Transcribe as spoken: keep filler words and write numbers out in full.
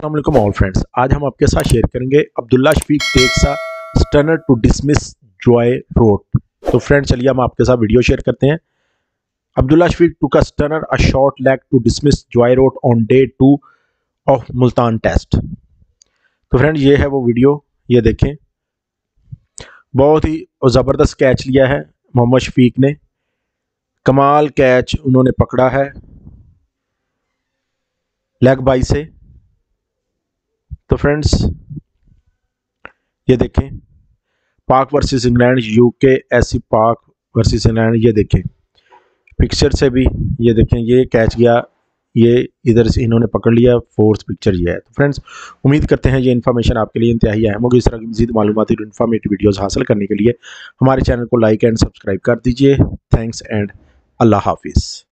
अस्सलाम वालेकुम all friends. आज हम आपके साथ शेयर करेंगे Abdullah Shafique takes a stunner to dismiss Joe Root. तो फ्रेंड्स चलिए हम आपके साथ वीडियो शेयर करते हैं। अब्दुल्ला शफीक टू का stunner a short leg to dismiss Joe Root on day two of Multan test. तो फ्रेंड्स ये है वो वीडियो, ये देखें। बहुत ही ज़बरदस्त कैच लिया है मोहम्मद शफीक ने, कमाल कैच उन्होंने पकड़ा है लेग बाई से। तो फ्रेंड्स ये देखें, पाक वर्सेस इंग्लैंड, यूके ऐसी पाक वर्सेस इंग्लैंड, ये देखें पिक्चर से भी, ये देखें ये कैच गया, ये इधर से इन्होंने पकड़ लिया, फोर्थ पिक्चर ये है। तो फ्रेंड्स उम्मीद करते हैं ये इन्फॉर्मेशन आपके लिए इंतहाई अहम होगी। इस तरह की मज़ीद मालूमाती और इन्फॉर्मेटिव वीडियोज़ हासिल करने के लिए हमारे चैनल को लाइक एंड सब्सक्राइब कर दीजिए। थैंक्स एंड अल्लाह हाफिज़।